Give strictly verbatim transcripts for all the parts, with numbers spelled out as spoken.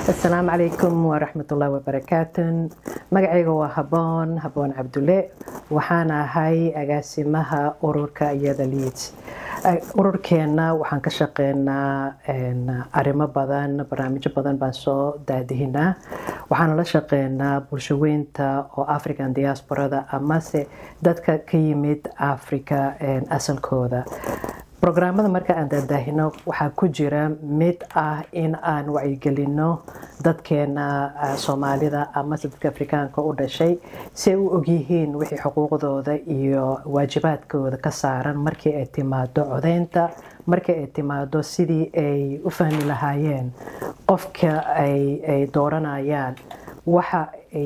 السلام عليكم ورحمة الله وبركاته. مقعيقا وهبون هبون عبد الله وحانا هاي أقاسمها أوروركا إيادا ليدز. أوروركينا وحان كشاقينا أريما بدان برامج بدان بانسو دادهنا وحان لشاقينا بولشوينتا أو أفريكان دياسبورا دا أماسي دادكا كيميد أفريكا أسل كودا. Programmada marka aan daahino waxa ku jira mid ah in aan wacyigelino dadkeena Soomaalida ama dadka Afrikaanka u dhashay si ay u ogyihiin wixii xuquuqdooda iyo waajibaadkooda ka saaran markii ay timaado codeynta markii ay timaado sidii ay u fahmi lahaayeen qofka ay ay dooranayaan waxa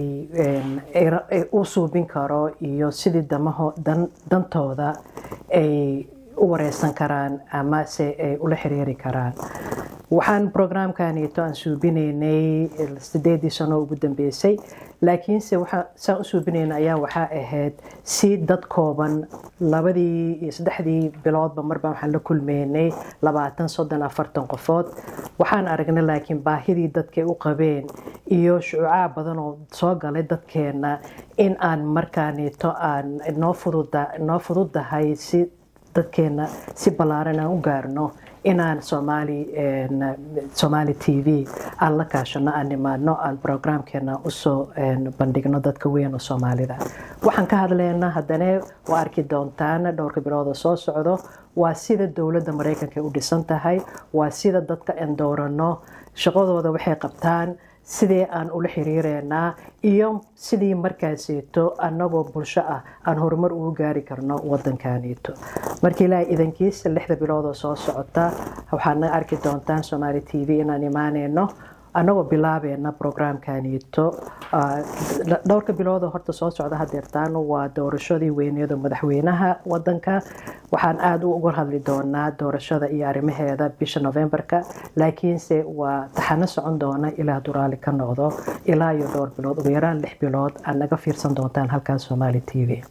ay u suubin karo iyo sidii damaho dantooda ay u wareysan karaan ama se ay ula xiriiri karaan. Waxaan programkaanito aan suubinaynay sideedii sano ugu dambeysay laakiinse waxa saan u suubinaynay ayaa waxa ahayd si dad kooban labadii iyo saddexdii biloodba marba waxaan la kulmeynay labaatan soddon afartan qofood waxaan aragnay laakiin baahidii dadkay u qabeen iyo shucuuc badan oo soo galay dadkeena in aan markaanito aan noo fududa noo fududahay si dadkeena si balaaran aan u gaarno inaan Somali Somali T V aan la kaashano aan nimaadno aan programkeena u soo bandhigno dadka weyn oo Soomaalida waxaan ka hadlaynaa haddana waa arki doontaan dhowrka bilood oo soo socdo waa sida dawladda Mareykanka u dhisan tahay waa sida dadka aan doorano shaqadooda waxay qabtaan sidee aan ula xiriireynaa iyo sidii markaasito anagoo bulsho ah aan horumar ugu gaari karno wadankaanito markii ilaa idankiisa lixda bilood oo soo socota waxaan arki doontaan Somali T V inaan imaaneyno anagoo bilaabeena programkaanito dhowrka bilood oo horta soo socda hadeertaan waa doorashadii weyneeda madaxweynaha wadanka waxaan aad uga hadli doonaa doorashada iyo arrimaheeda bisha November-ka laakiinse waa taxana socon doona ilaa duraali ka noqdo ilaa iyo dhowr bilood ugu yaraan lix bilood aan naga fiirsan doontaan halkan Somali T V.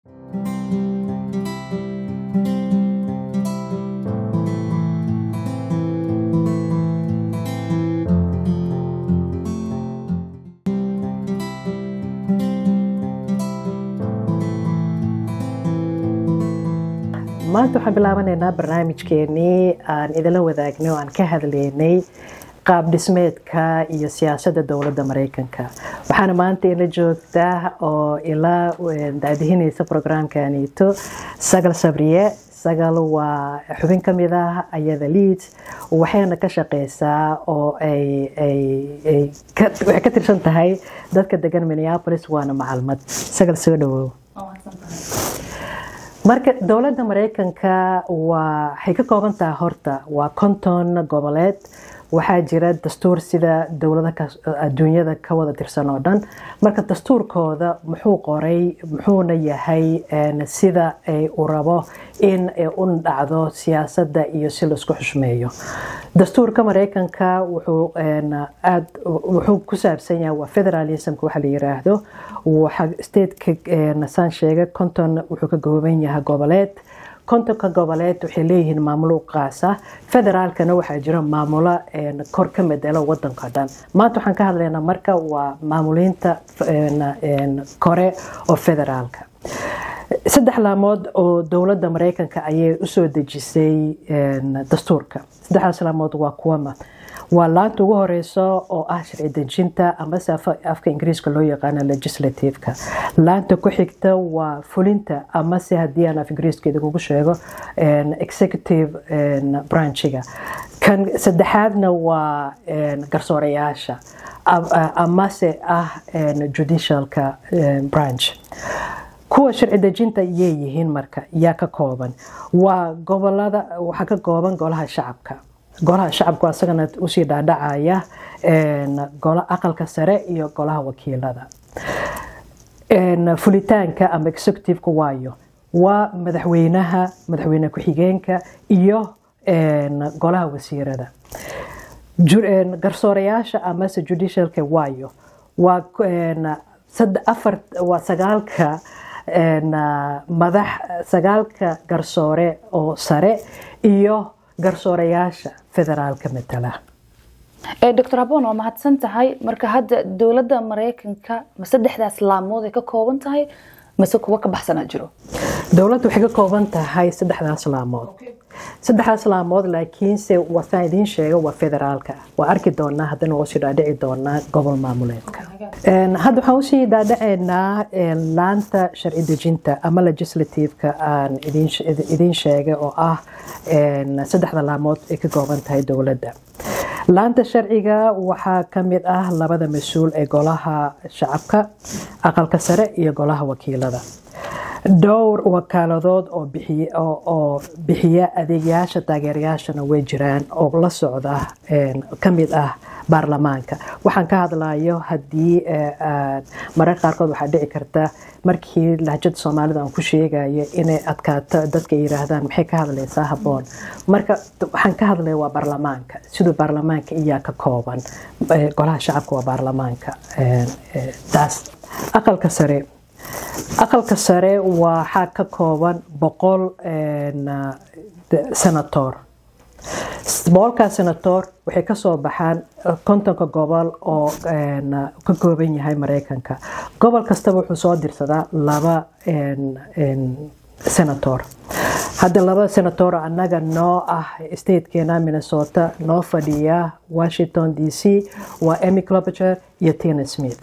maanta waxaan bilaabaneynaa barnaamijkeenii aan idila wadaagnay oo aan ka hadlaynay qaab dhismeedka iyo siyaasadda dawladda Mareykanka waxaana maanta ila joogtaa oo ila daadihinaysa programkaanito Sagal Sabriye Sagal waa xubin ka mid ah ayada Leeds waxayna ka shaqeysaa oo ay ay ay ka tirsan tahay dadka degan Minneapolis waana macalmad Sagal soo dhawow marka dawladda Mareykanka waa waxay ka kooban tahay horta waa konton goboleed waxaa jira dastuur sida dawladaha adduunyada ka wada tirsan oo dhan marka dastuurkooda muxuu qoray muxuuna yahay sida ay u rabo in uu dhacdo siyaasadda iyo si la isku xushmeeyo dastuurka Mareykanka wuxuu aad wuxuu ku saabsan yahay waa federalism waxa la yiraahdo waxa state-ka nasaan sheegay konton wuxuu ka kooban yahay goboleed kontonka goboleed waxay leeyihiin maamulo qaasa federaalkana waxaa jira maamulo kor ka medelo wadanka dhan maanta waxaan ka hadlaynaa marka waa maamulinta kore oo federaalka saddex laamood oo dawladda Mareykanka ayay u soo dejisay dastuurka saddexdaas laamood waa kuwama waa laanta ugu horeyso oo ah sharci dejinta ama afka Ingiriiska loo yaqaan legislative-ka laanta ku xigta waa fulinta ama si hadii aan af Ingiriiska ugu sheego executive branch-ga kan saddexaadna waa garsoorayaasha ama se ah judicial-ka branch kuwa sharci dejinta yeeyihiin marka yaa ka kooban waa gobolada waxa ka kooban golaha shacabka golaha shacabku asagana u sii dhaadhacaya golaha aqalka sare iyo golaha wakiilada fulitaanka ama executive-ka waayo waa madaxweynaha madaxweyne ku-xigeenka iyo golaha wasiirada garsoorayaasha ama judicial-ka waayo waa afar waa sagaalka madax sagaalka garsoore oo sare iyo garsoorayaasha federaalka matala دكتور هبون waa mahadsan tahay marka hadda dawladda Mareykanka ma saddexdaas laamood ay ka kooban tahay mise kuwa ka baxsan jiro dawladdu waxay ka kooban tahay saddexdaas laamood saddexdaas laamood laakiin se waa idin sheega waa federaalka waa arki doonaa haddana oo sii dhaadhici doonaa gobol maamuleedka een hadda waxaan u sii dhaadhicinaa laanta sharci dejinta ama legislative-ka aan idin idin sheegay oo ah een saddexda laamood ay ka kooban tahay dawladda laanta sharciga waxaa ka mid ah labada mas'uul ee golaha shacabka aqalka sare iyo golaha wakiilada dhowr wakaaladood oo bixiya oo bixiya adeegyaasha taageerayaashana way jiraan oo la socda een ka mid ah baarlamaanka waxaan ka hadlayo hadii mararka qaarkood waxa dhici karta markii lahjada Soomaalida aan ku sheegayo inay adkaato dadka yiraahdaan maxay ka hadlaysaa haboon marka waxaan ka hadlayaa waa baarlamaanka sidoo baarlamaanka iyaa ka kooban golaha shacabka waa baarlamaanka een taas aqalka sare aqalka sare waxa ka kooban boqol een senator boqolka senator waxay ka soo baxaan kontonka gobol oo een ka kooban yahay Mareykanka gobol kasta wuxuu soo dirsadaa laba een een senator hadda laba senator anaga noo ah state-keena Minnesota noo fadhiya Washington D C waa Amy Klobuchar iyo Tina Smith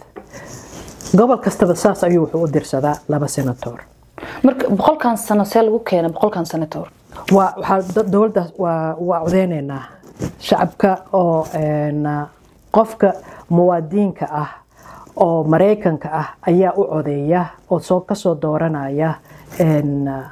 gobol kasta saas ayuu wuxuu u dirsadaa laba senator marka boqolkan sano see lagu keenay boqolkan senator waa waxa dawladda waa waa codeynayna shacabka oo een qofka muwaadinka ah oo Mareykanka ah ayaa u codeeya oo soo ka soo dooranaya een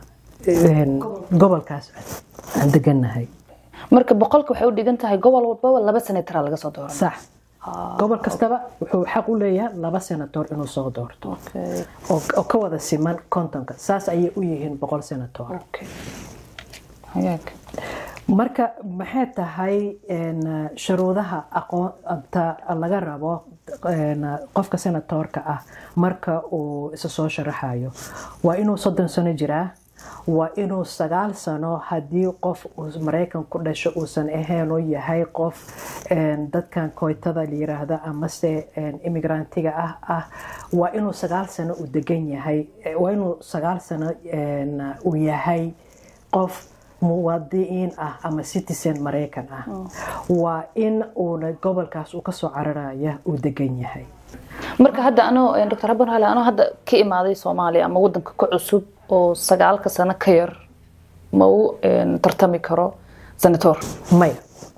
een gobolkaas aan deganahay marka boqolka waxay u dhigan tahay gobol walba laba senator laga soo dooran sax gobol kastaba wuxuu xaq u leeyahay laba senator inuu soo doorto okay oo ka wada siman kontonka saas ay u yihiin boqol senator okay hayaak marka maxay tahay in shuruudaha aqoonta laga rabo in qofka senatorka ah marka uu isa soo sharaxayo waa inuu soddon sano jiraa waa inuu sagaal sano hadii qof uu Mareykan ku dhasho uu san ahayn oo yahay qof een dadkan kooytada la yiraahdo ama se immigrantga ah ah waa inuu sagaal sano u degan yahay waa inuu sagaal sano een uu yahay qof muwaadin ah ama citizen Mareykan ah waa in uu gobolkaas uu ka soo cararaya uu degan yahay marka hadda ano Dr Habon hala ano hadda ka imaaday Soomaaliya ama wadanka ku cusub oo sagaalka sano ka yar ma uu tartami karo senator maya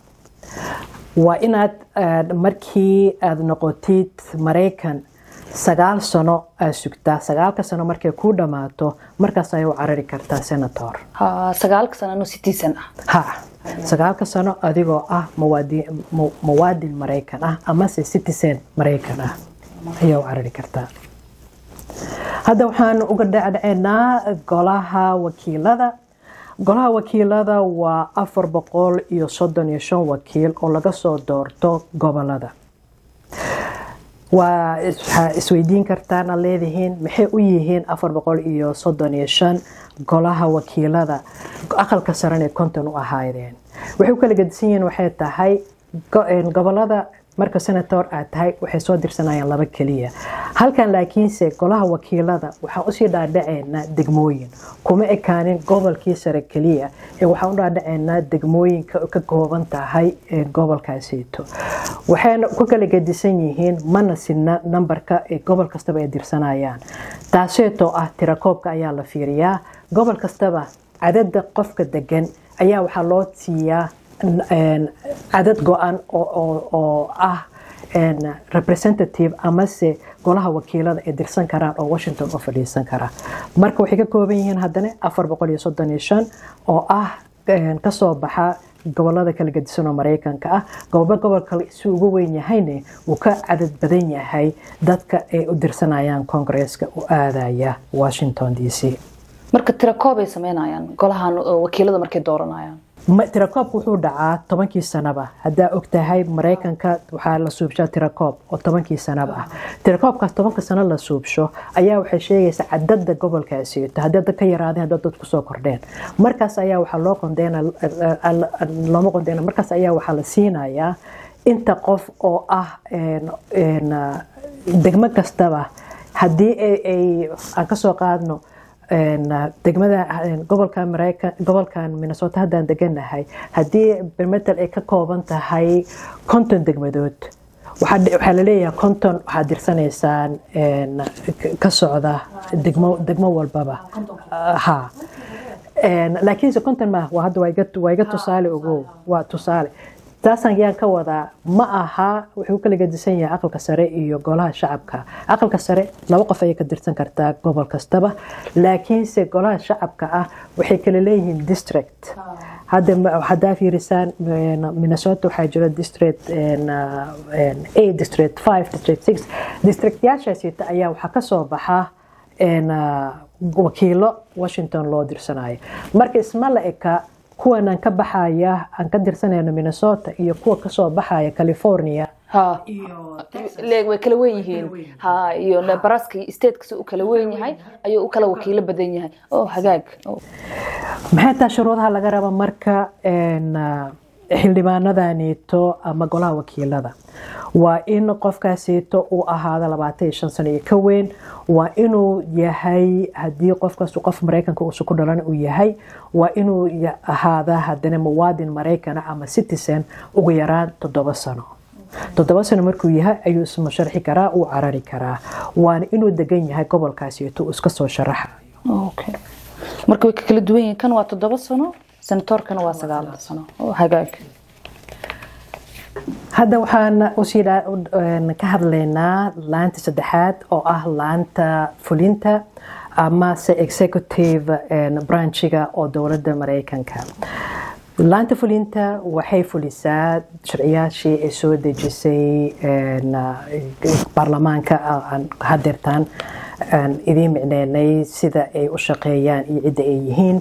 waa inaad markii aad noqotid Mareykan sagaal sano aad sugtaa sagaalka sano markay ku dhamaato markaas ay u carari kartaa senator ha sagaalka sano no citizen ah ha sagaalka sano adigoo ah muwaadin muwaadin Mareykan ah ama citizen Mareykan ah ayaa u carari kartaa hadda waxaan uga dhacdaynaa golaha wakiilada golaha wakiilada waa afar boqol iyo soddon iyo shan wakiil oo laga soo doorto gobolada waa isweydiin kartaan leedihiin maxay u yihiin afar boqol iyo soddon iyo shan golaha wakiilada aqalka sare ee konton u ahaayeen waxay kala gedisan yihiin waxay tahay gobolada marka senator aad tahay waxay soo dirsanayaan laba kaliya halkan laakiinse golaha wakiilada waxa u sii dhaadhaceena degmooyin kuma ekaanin gobolkii sare kaliya ee waxa u dhaadhaceena degmooyinka ka kooban tahay ee gobolkaasito waxayna ku kala gedisan yihiin mana sinna numberka ee gobol kastaba ay dirsanayaan taasoo ah tirakoobka ayaa la fiiriyaa gobol kastaba cadadda qofka degan ayaa waxa loo siiyaa cadad go'an oo oo ah en representative ama se golaha wakiilada ee dirsan karaan oo Washington u fadhiisan kara marka waxay ka kooban yihiin haddana afar boqol iyo soddon iyo shan oo ah ka soo baxa gobolada kala gedisan oo Mareykanka ah gobol gobolka si ugu weyn yahayna uu ka cadad badan yahay dadka ay u dirsanayaan Congress-ka u aadaya Washington D C marka tirakoob ay sameynayaan golahan wakiilada markay dooranayaan ma tirakoobku wuxuu dhacaa tobankii sanaba hadaa ogtahay Mareykanka waxa la suubshaa tirakoob oo tobankii sanaba ah tirakoobkaas tobanka sano la suubsho ayaa waxay sheegaysaa cadadda gobolkaasi hadda ka yaraadeen dad ku soo kordheen markaas ayaa waxa loo qondeena loo qondeena markaas ayaa waxa la siinayaa inta qof oo ah degmo kastaba haddii ay aan ka soo qaadno degmada gobolka Mareykan gobolkan Minnesota haddaan deganahay haddii bermetal ay ka kooban tahay konton degmadood waxaa la leeyahay konton waxaad dirsanaysaan ka socda degmo degmo walbaba ha laakiin se konton ma waa hadda waa iga tusaale ogow waa tusaale taasan yaan ka wadaa ma aha wuxuu kala gedisan yahay aqalka sare iyo golaha shacabka aqalka sare laba qof ay ka dirsan kartaa gobol kastaba laakiin se golaha shacabka ah waxay kala leeyihiin district hadda hadaa fiirisaan Minnesota waxaa jira district eight district five district six district yaashaasi ayaa waxa ka soo baxa wakiilo Washington loo dirsanayo marka isma la eka kuwan aan ka baxaya aan ka dirsanayno Minnesota iyo kuwa ka soo baxaya California ha iyo leeg way kala weyn yihiin ha iyo Nebraska state ka soo kala weyn yahay ayuu u kala wakiilo badan yahay oo hagaag maxay taa shuruudaha laga rabo marka een xildhibaanadaanito ama golaha wakiilada waa in qofkaasito uu ahaado labaatan iyo shan sano iyo ka weyn waa inuu yahay hadii qofkaas qof Mareykanka uu ku dhalan uu yahay waa inuu ahaada hadana muwaadin Mareykan ama citizen ugu yaraan toddoba sano toddoba sano markuu yahay ayuu isma sharxi karaa uu carari karaa waa inuu degan yahay gobolkaasito iska soo sharaxa okay marka way kala duwan yihiin kan waa toddoba sano senatorkan waa sagaal sano oo hagaag hadda waxaan u sidaa ka hadlaynaa laanta saddexaad oo ah laanta fulinta ama se executive branchiga oo dowladda Mareykanka laanta fulinta waxay fulisaa sharciyaashii ay soo dejisay baarlamaanka hadeertaan idin micneynay sida ay u shaqeeyaan iyo cidda ay yihiin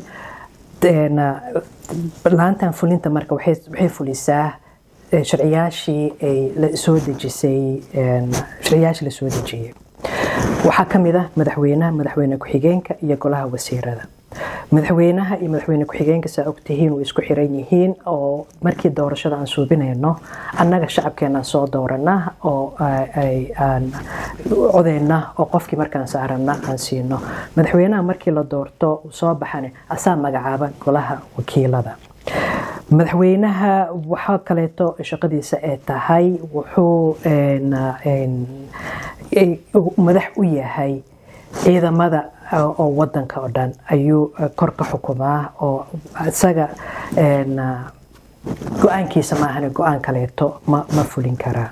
laantan fulinta marka waxay fulisaa sharciyaashii ay la soo dejisay sharciyaashii la soo dejiyay waxaa kamid ah madaxweynaha madaxweyne ku-xigeenka iyo golaha wasiirada madaxweynaha iyo madaxweyne ku-xigeenka saa ogtihiin way isku xiran yihiin oo markii doorashada aan suubinayno annaga shacabkeena soo doorana oo ay aan codeyna oo qofkii markaan saarana aan siino madaxweynaha markii la doorto soo baxane asaa magacaaba golaha wakiilada madaxweynaha waxa kaleeto shaqadiisa ay tahay wuxuu madax u yahay ciidamada oo wadanka oo dhan ayuu kor ka xukumaa oo isaga go'aankiisa ma ahan go'aan kaleeto ma ma fulin karaa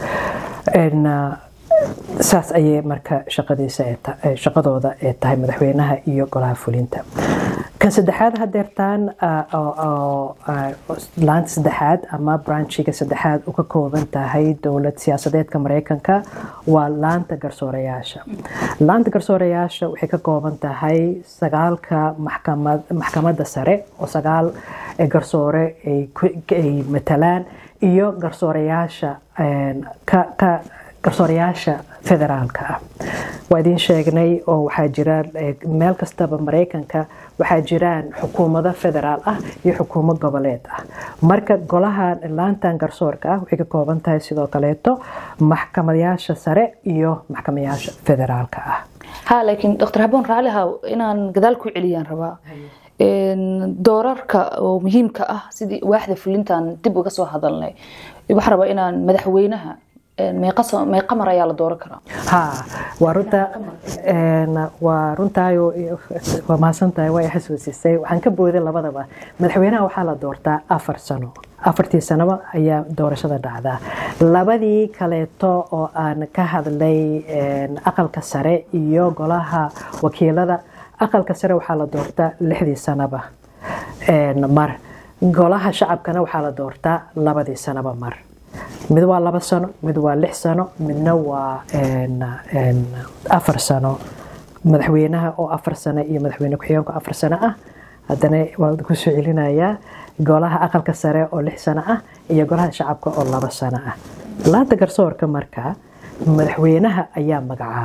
saas ayay marka shaqadiisa ay shaqadooda ay tahay madaxweynaha iyo golaha fulinta kan saddexaad hadeertaan oo laanta saddexaad ama branchiga saddexaad u ka kooban tahay dowlad siyaasadeedka Mareykanka waa laanta garsoorayaasha laanta garsoorayaasha waxay ka kooban tahay sagaalka maxkamad maxkamadda sare oo sagaal garsoore ay matalaan iyo garsoorayaasha ka ka garsoorayaasha federaalka ah waa idin sheegnay oo waxaa jira meel kastaba Mareykanka waxaa jiraan xukuumado federaal ah iyo xukuumad goboleed ah marka golaha laantan garsoorka ah waxay ka kooban tahay sidoo kaleeto maxkamadayaasha sare iyo maxkamadayaasha federaalka ah ha laakiin doctor Habon raaliha inaan gadaal ku celiyaan rabaa doorarka oo muhiimka ah sidii waaxda fulintan dib uga soo hadalnay waxa rabaa inaan madaxweynaha meeqaso meeqamar ayaa la dooran karaa ha warunta een waruntayo waa maasantahay way xasuusisay waxaan ka booday labadaba madaxweynaha waxa la doortaa afar sano afartii sanaba ayaa doorashada dhacdaa labadii kaleeto oo aan ka hadlay aqalka sare iyo golaha wakiilada aqalka sare waxa la doortaa lixdii sanaba een mar golaha shacabkana waxa la doortaa labadii sanaba mar mid waa laba sano mid waa lix sano midna waa een afar sano madaxweynaha oo afar sano iyo madaxweyne ku-xigeenka afar sano ah haddana waa ku soo celinayaa golaha aqalka sare oo lix sano ah iyo golaha shacabka oo laba sano ah laanta garsoorka marka madaxweynaha ayaa magacaaba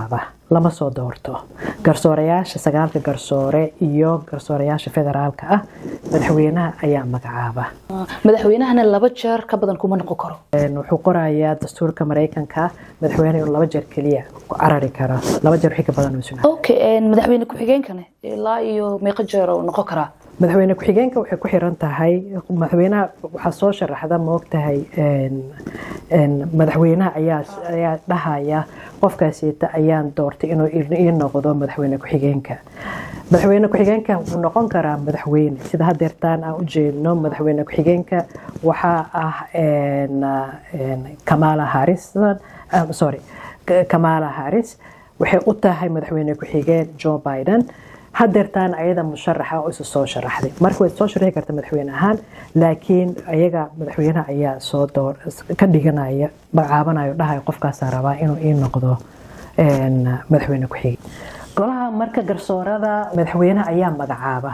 lama soo doorto garsoorayaasha sagaalka garsoore iyo garsoorayaasha federaalka ah madaxweynaha ayaa magacaaba madaxweynahana laba jeer ka badan kuma noqon karo wuxuu qorayaa dastuurka Mareykanka madaxweynaha inuu laba jeer kaliya ku carari karo laba jeer wixii ka badan uu sugnaa okay madaxweyne ku xigeenkana ilaa iyo meeqa jeer uu noqon karaa madaxweyne ku xigeenka waxay ku xiran tahay madaxweynaha waxa soo sharaxda ma og tahay een een madaxweynaha ayaa ayaa dhahaya qofkaasita ayaan doortay inuu ii noqdo madaxweyne ku xigeenka madaxweyne ku xigeenka wuxuu noqon karaa madaxweyne sida hadeertaan aan u jeedno madaxweyne ku xigeenka waxa ah een een Kamala Harris um, sorry Kamala Harris waxay u tahay madaxweyne ku xigeen Joe Biden hadeertaan ayada musharaxa oo soo sharaxday markii way soo sharaxay karta madaxweyne ahaan laakiin ayaga madaxweynaha ayaa soo door ka dhiganaya magacaabanayo dhahay qofkaas rabaa inuu ii noqdo een madaxweyne ku xigeen golaha marka garsoorada madaxweynaha ayaa magacaaba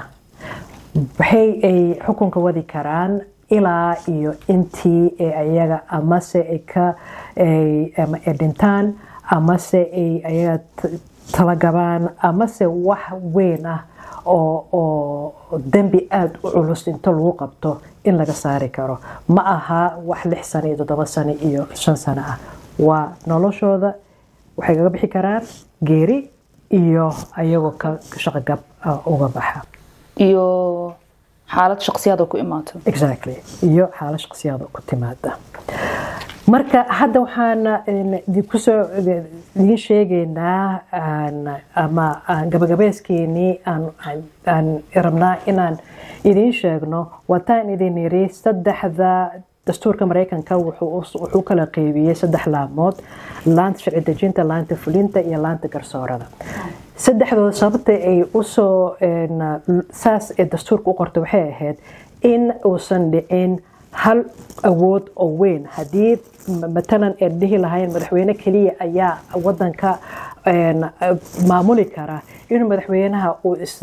waxay ay xukunka wadi karaan ilaa iyo intii ay ayaga amase ay ka ay ama dhintaan amase ay ayaga talagabaan amase wax weyn ah oo oo dambi aad u culus inta lagu qabto in laga saari karo ma aha wax lix sano iyo toddoba sano iyo shan sano ah waa noloshooda waxay kaga bixi karaan geeri iyo ayagoo ka shaqo gab uga baxa iyo xaalad shakhsiyaad ku imaato exactly iyo xaalad shakhsiyaad ku timaada marka hadda waxaan ku soo idin sheegaynaa ama gabagabeyskeennii aan aan rabnaa inaan idin sheegno wataan idin yiri saddexda dastuurka Mareykanka wuxuu wuxuu kala qaybiyay saddex laamood laanta sharci dejinta laanta fulinta iyo laanta garsoorada saddexdooda sababta ay u soo saas ee dastuurka u qortay waxay ahayd in uusan dhicin hal awood oo weyn hadii matalan ay dhihi lahayn madaxweyne kaliya ayaa wadanka maamuli kara inuu madaxweynaha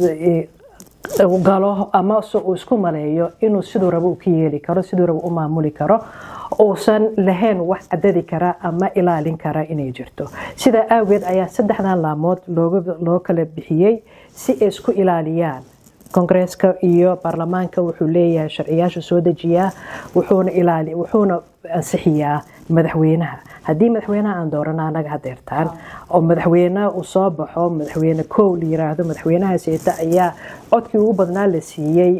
uu galo ama uu isku maleeyo inuu sidoo rabo ka yeeli karo sidoo rabo u maamuli karo uusan lahayn wax cadadi kara ama ilaalin kara inay jirto sida awgeed ayaa saddexdan laamood looga loo kala bixiyay si ay isku ilaaliyaan Kongreeska iyo baarlamaanka wuxuu leeyahay sharciyaasha soo dejiyaa wuxuuna ilaali wuxuuna ansixiyaa madaxweynaha hadii madaxweynaha aan doorana anaga hadeertaan oo madaxweynaha uu soo baxo madaxweyne koow la yiraahdo madaxweynaha seeta ayaa codkii ugu badnaa la siiyay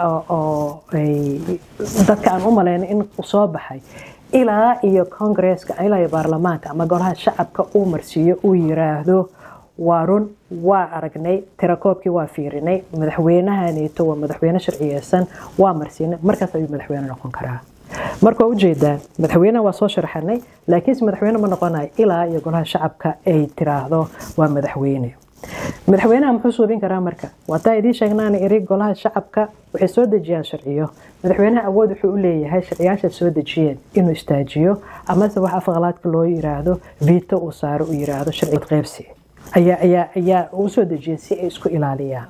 oo dadka aan u maleyn in uu soo baxay ilaa iyo Kongreeska ilaa iyo baarlamaanka ama golaha shacabka uu marsiiyo uu yiraahdo waarun waa aragnay tirakoobkii waa fiirinay madaxweynahaneeto waa madaxweyne sharciyeysan waa marsiinay markaas ayuu madaxweyne noqon karaa marka u jeedaan madaxweynaha waa soo sharaxnay laakiin madaxweyne ma noqonayo ilaa iyo golaha shacabka ay tiraahdo waa madaxweyne madaxweynaha muxuu soo bin karaa marka wataa idin sheegnaan eri golaha shacabka waxay soo dejiyaan sharciyo madaxweynaha awood wuxuu u leeyahay sharciyaasha soo dejiyeen inuu istaajiyo ama se wax afqalaadka loo yiraahdo veto uu saaro u yiraahdo sharci qaybsi ayaa ayaa ayaa uu soo dejiyay si ay isku ilaaliyaan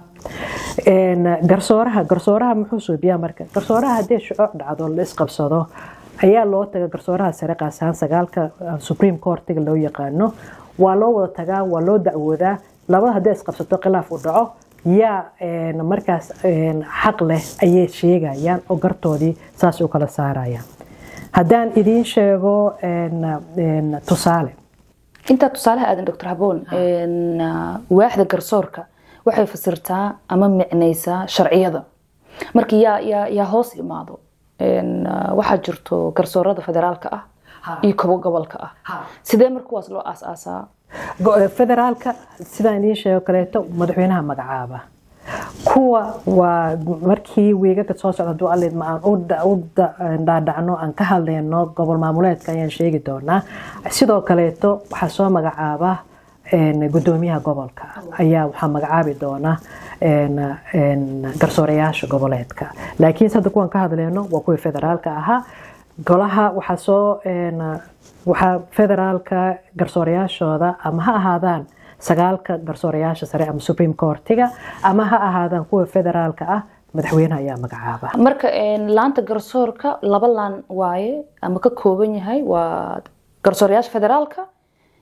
een garsooraha garsooraha muxuu soo biyaa marka garsooraha hadii shucuuc dhacdo la isqabsado ayaa loo taga garsooraha sare qaasaan sagaalka Supreme Court-ga loo yaqaano waa loo wada tagaa waa loo dacwoodaa labada hadii isqabsato khilaaf u dhaco yaa een markaas een xaq leh ayay sheegayaan oo gartoodii saas u kala saarayaan haddaan idin sheego een een tusaale inta tusaalaha aadan doctor Habon in waaxda garsoorka waxay fasirtaa ama micnaysaa sharciyada markii yaa yaa yaa hoos imaado in waxa jirto garsoorada federaalka ah iyo kuwa gobolka ah sidee markuwaas loo aasaasaa federaalka sidaan idin sheego kaleeto madaxweynaha magacaaba kuwa waa markii weega ka soo socdo aleed ma aan u dhaadhacno aan ka hadlayno gobol maamuleedka ayaan sheegi doonaa sidoo kaleeto waxa soo magacaaba een gudoomiyaha gobolka ayaa waxa magacaabi doona een een garsoorayaasha goboleedka laakiin hadda kuwan ka hadlayno waa kuwa federaalka aha golaha waxa soo een waxa federaalka garsoorayaashooda ama ha ahaadaan sagaalka garsoorayaasha sare ama Supreme Court-ga ama ha ahaadaan kuwa federaalka ah madaxweynaha ayaa magacaaba marka een laanta garsoorka laba laan waaye ama ka kooban yahay waa garsoorayaasha federaalka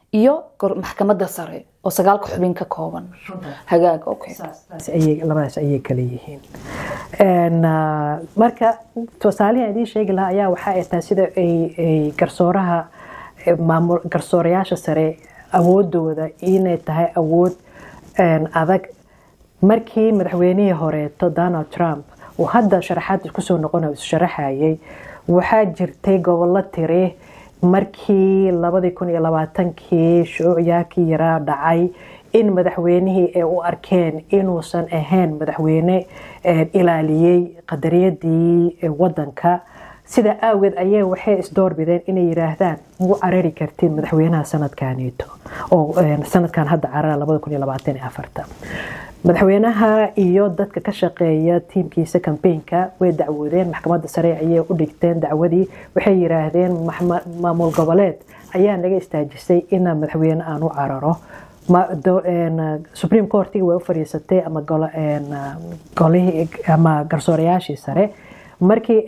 iyo maxkamadda sare oo sagaalka xubin ka kooban hagaag okay saas ayay labadaas ayay kala yihiin een marka tusaalaha idin sheegi lahaa ayaa waxa ay tahay sida ay garsooraha maamul garsoorayaasha sare awoodooda inay tahay awood adag markii madaxweynihii horeeto Donald Trump oo hadda sharaxaad ku soo noqonayo sharaxayay waxaa jirtay gobollo tire markii labada kun iyo labaatan-kii shuuciyaakii yaraa dhacay in madaxweynihii ay u arkeen inuusan ahayn madaxweyne ilaaliyay qadariyadii wadanka sida aawgeed ayay waxay isdoorbideen inay yiraahdaan ugu carari kartiin madaxweynaha sanadkaanito oo sanadkan hadda carara labada kun iyo labaatan iyo afar madaxweynaha iyo dadka ka shaqeeya tiimkiisa campaignka way dacwoodeen maxkamadda sare ayay u dhigteen dacwadii waxay yiraahdeen maamul goboleed ayaa naga istaajisay in madaxweyne aan u cararo ma Supreme Court way u fariisatay ama golihii ama garsoorayaashii sare markii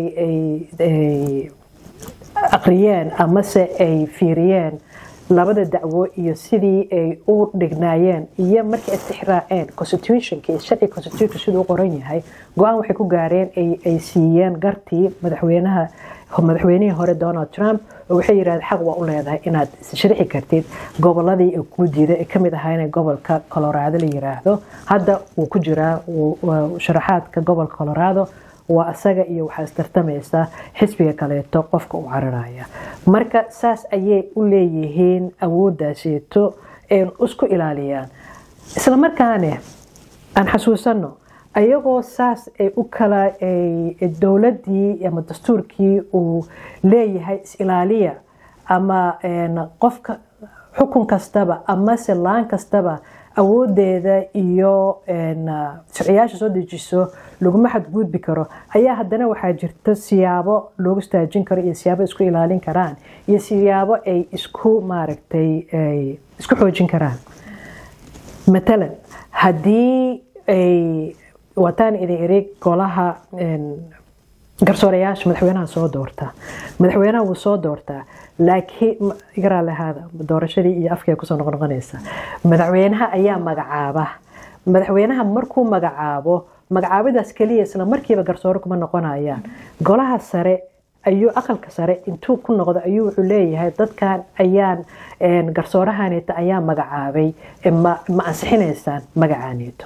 ay aqriyeen ama se ay fiiriyeen labada dacwo iyo sidii ay u dhignaayeen iyo markii ay tixraaceen constitutionkii sharci constitution sidoo qoran yahay go'aan waxay ku gaareen ay ay siiyeen gartii madaxweynaha madaxweynihii hore Donald Trump oo waxay yiraahdeen xaq waa u leedahay inaad sharci kartid goboladii ay ku diiday ka mid ahaayeen gobolka Colorado la yiraahdo hadda uu ku jiraa sharaxaadka gobolka Colorado waa asaga iyo waxa istartamaysa xisbiga kaleeto qofka u cararaya marka saas ayay u leeyihiin awooddaasito ee isku ilaaliyaan isla markaana aan xasuusano ayagoo saas ay u kala ay dawladii ama dastuurkii uu leeyahay is ilaaliya ama qofka xukun kastaba ama laan kastaba awoodeeda iyo sharciyaasha soo dejiso laguma xadgudbi karo ayaa haddana waxaa jirta siyaabo loogu istaajin karo iyo siyaabo isku ilaalin karaan iyo siyaabo ay isku maaragtay ay isku xoojin karaan مثلا haddii ay wataan idin erig golaha garsoorayaasha madaxweynaha soo doorta madaxweynaha wuu soo doortaa laakiin igaraa lahaada doorashadii iyo afkay ku soo noqonaysa madaxweynaha ayaa magacaaba madaxweynaha markuu magacaabo magacaabidaas kaliya isla markiiba garsoore kuma noqonayaan golaha sare ayuu aqalka sare intuu ku noqdo ayuu wuxuu leeyahay dadkan ayaan garsoorahaneeta ayaa magacaabay ma ma ansixinaysaan magacaaneeto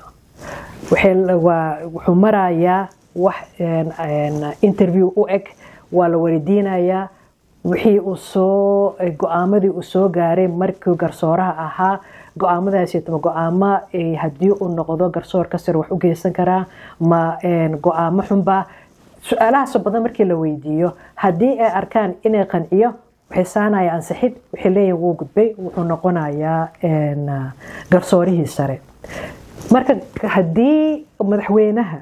wuxuu marayaa wax interview u eg waa la weydiinayaa wixii uu soo go'aamadii uu soo gaaray markii garsooraha ahaa go'aamadaasi tama go'aamo haddii uu noqdo garsoorka sare wax u geysan karaa ma go'aamo xunba su'aalahaas badan markii la weydiiyo haddii ay arkaan inay qanciyo waxay saanaya ansixid waxay leeyahay wuu gudbay wuxuu noqonayaa garsoorihii sare marka haddii madaxweynaha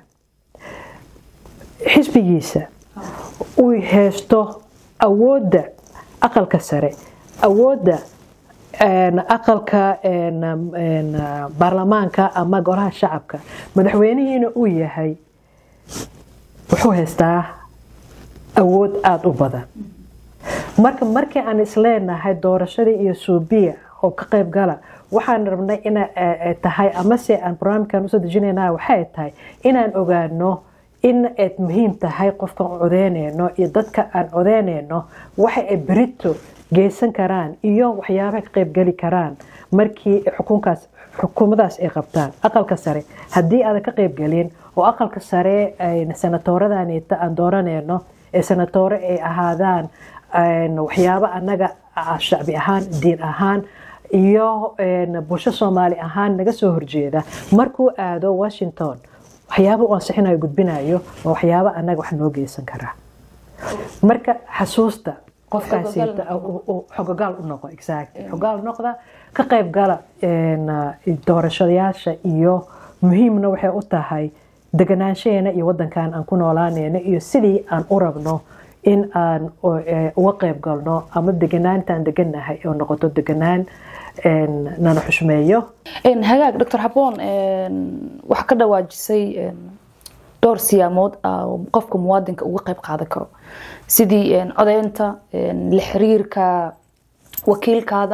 xisbigiisa uu haysto awoodda aqalka sare awoodda aqalka baarlamaanka ama golaha shacabka madaxweynihiina uu yahay wuxuu haystaa awood aada u badan marka markii aan isleenahay doorashadii iyo suubiya oo ka qayb gala waxaan rabnay inay tahay amase aan barnaamijkan usoo dejinaynaa waxay tahay inaan ogaano in ay muhiim tahay qofka aan codeynayno iyo dadka aan codeynayno waxa ay berito geysan karaan iyo waxyaabaha ka qayb gali karaan markii xukunkaas xukuumadaas ay qabtaan aqalka sare haddii aad ka qayb galin oo aqalka sare ay senatooradaanita aan dooranayno ee senatoore ay ahaadaan waxyaabo annaga shacbi ahaan diin ahaan iyo bulsho Soomaali ahaan naga soo horjeeda markuu aado Washington waxyaabo uu ansixinayo gudbinayo oo waxyaabo annaga wax noo geysan kara marka xasuusta qofkaasi oo xogogaal u noqo exactly xogogaal noqda ka qayb gala doorashadayaasha iyo muhiimna waxay u tahay deganaanshadeena iyo wadankan aan ku noolaanayna iyo sidii aan u rabno in aan uga qayb galno ama deganaantaan deganahay oo noqoto deganaan nana xushmeeyo hagaag doctor Habboon waxa ka dhawaajisay door siyaamood qofka muwaadinka uga qayb qaadan karo sidii codeynta la xiriirka wakiilkaada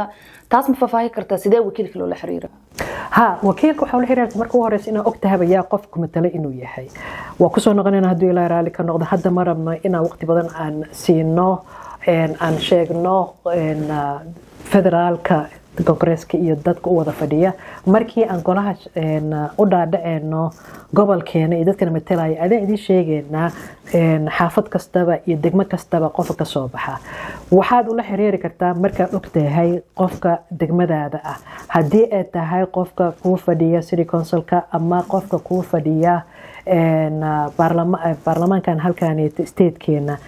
taas ma faahfaahin kartaa sidee wakiilka loola xiriira ها وكيلك وحول حيرك مركو هورس إنه وقتها بيا قف مثلا إنه يحي وكسر نقلنا هدو إلى رالي كان نقد حد مرة ما إنه وقت بدن عن سينو إن عن شيء إن فدرال ك كونغرس كي يدك قوة فدية مركي أن كلها إن أدرى إنه قبل كان إذا كان مثلا هذا إذا شيء إن إن حافظ كستبة يدك ما كستبة قف كصوبها وحد ولا حريري كرتا مركا وقتها هاي قفك دقمة هذا هدي هاي قفك كوفة ديا سيري كونسل كا أما قفك كوفة ديا إن برلمان برلمان كان هل كان ستيت كينا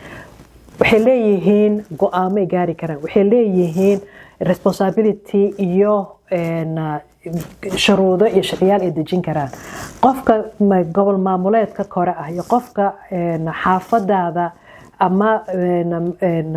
وحليهين قامي جاري كرا وحليهين responsibility iyo een shuruudo iyo shaqayaal ay dejin karaan qofka gobol maamuleedka kore ah iyo qofka een xaafadaada ama een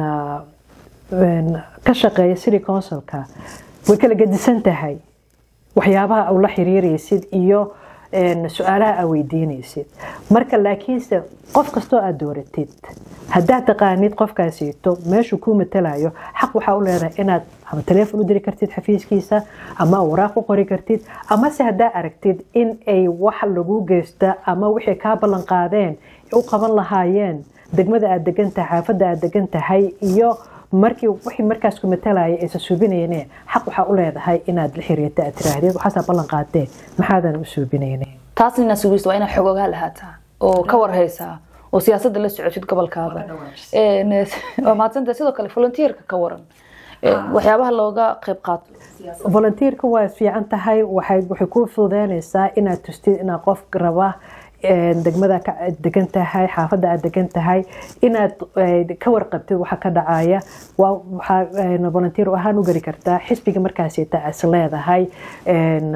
een ka shaqeeya city councilka way kala gedisan tahay waxyaabaha uu la xiriiraysid iyo een su'aalaha ay weydiinaysid marka laakiinse qof kasto aad dooratid haddaad taqaanid qofkaasito meeshu ku matalayo xaq waxa u leedahay inaad ama telefoon u diri kartid xafiiskiisa ama waraaq u qori kartid ama se haddaa aragtid in ay wax lagu geysta ama wixii ka ballan qaadeen u qaban lahaayeen degmada aad degan tahay xaafadda aad degan tahay iyo markii wixii markaas ku matalaya ay suubinayeen xaq waxa u leedahay inaad la xiriirto aad tiraahdid waxa ballan qaadeen maxaadan u suubinayeen taasina sugisto waa inaad xog ogaa lahaataa oo ka warhaysaa oo siyaasadda la socodid gobolkaada ee waa maanta sidoo kale volunteerka ka waran waxyaabaha looga qayb qaato volunteerka waa fiican tahay waxay waxay ku fududeynaysaa inaad tustid inaad qof raba degmada ka degan tahay xaafadda aad degan tahay inaad ka warqabtid waxa ka dhacaya waxa volunteer ahaan u gari kartaa xisbiga markaas ay taas leedahay een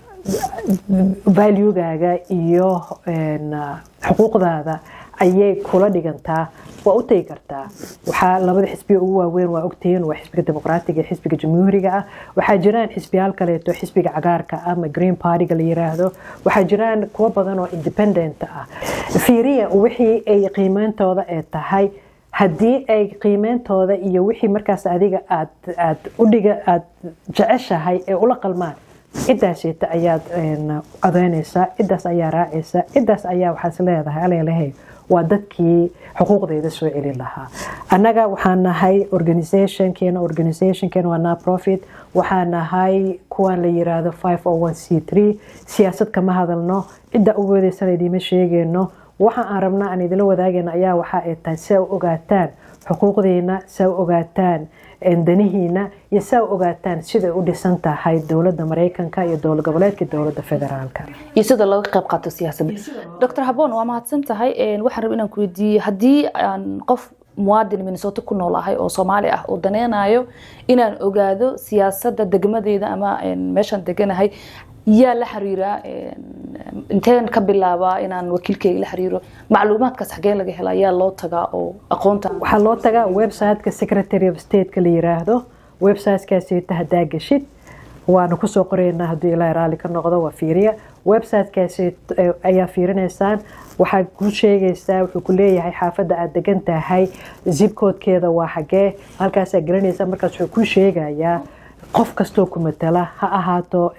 value-gaaga iyo een xuquuqdaada ayay kula dhigantaa waa u tagi kartaa waxaa labada xisbi ugu waaweyn waa ogtiin waa xisbiga dimuqraadiga iyo xisbiga jamhuuriga ah waxaa jiraan xisbiyaal kaleeto xisbiga cagaarka ama green party-ga la yiraahdo waxaa jiraan kuwa badan oo independent ah fiiriya wixii ay qiimeyntooda ee tahay haddii ay qiimeyntooda iyo wixii markaas adiga aad aad u dhiga aad jeceshahay ee ula qalmaan cidaasita ayaad codeynaysaa cidaas ayaa raacaysaa cidaas ayaa waxaas leedahay aleelahay waa dadkii xuquuqdeeda soo celin lahaa annaga waxaan nahay organizationkeena organizationkeena waa non-profit waxaan nahay kuwan la yiraahdo five oh one c three siyaasad kama hadalno cidda u weedaysan idiima sheegayno waxa aan rabnaa aan idila wadaagayna ayaa waxa ay tahay si ay ogaataan xuquuqdeena si ay ogaataan danihiina iyo si ay ogaataan sida u dhisan tahay dowladda Mareykanka iyo dowlad goboleedka dowladda federaalka iyo sida looga qayb qaato siyaasadda Doctor Habboon waa mahadsan tahay een waxaan rabaa inaan ku weydiiyo haddii aan qof muwaadin Minnesota ku noolahay oo Soomaali ah oo daneynayo inaan ogaado siyaasadda degmadeeda ama meeshan deganahay yaa la xiriira inteen ka bilaaba inaan wakiilkayga la xiriiro macluumaadkaas xagee laga helaa yaa loo tagaa oo aqoonta waxaa loo tagaa website-ka Secretary of State-ka la yiraahdo website-kaasi hadaa gashid waana ku soo qoraynaa haddii ilaa raali ka noqdo waa fiiriya website-kaasi ayaa fiirinaysaan waxaa ku sheegaysaa wuxuu ku leeyahay xaafadda aad degan tahay zip code-keeda waa xagee halkaas aad garanaysaa markaas wuxuu ku sheegayaa qof kastoo ku matala ha ahaato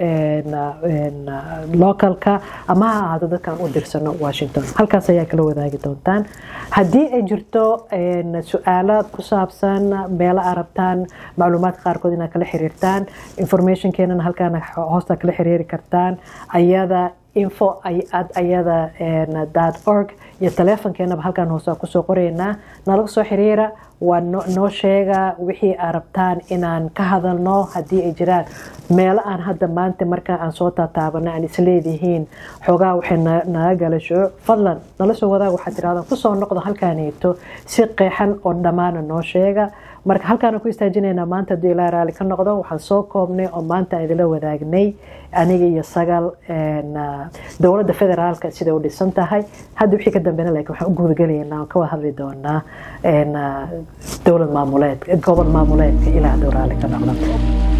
localka ama ha ahaato dadkan u dirsano Washington halkaas ayaa kala wadaagi doontaan haddii ay jirto su'aalo ku saabsan meelo arabtaan macluumaadka qaarkood inaad kala xiriirtaan information-keenana halkaan hoosta kala xiriiri kartaan ayada info ayad ayada .org iyo telefonkeenaba halkaan hoosta ku soo qoraynaa nalaga soo xiriira waa noo sheega wixii aad rabtaan inaan ka hadalno haddii ay jiraan meelo aan hadda maanta marka aan soo taataabana aan isleedihiin xoogaa waxay naga galasho fadlan nala soo wadaag waxaad tiraahdaa ku soo noqdo halkaaneeto si qeexan oo dhammaana noo sheega marka halkaan ku istaajinaynaa maanta haddii ilaa raali ka noqdo waxaan soo koobnay oo maanta aan idila wadaagnay aniga iyo sagal dowladda federaalka sida u dhisan tahay hadda wixii ka dambeena laakiin waxaan u guudagalaynaa ka wada hadli doonaa dowlad maamuleed gobol maamuleedka ilaa haddii raali ka noqdo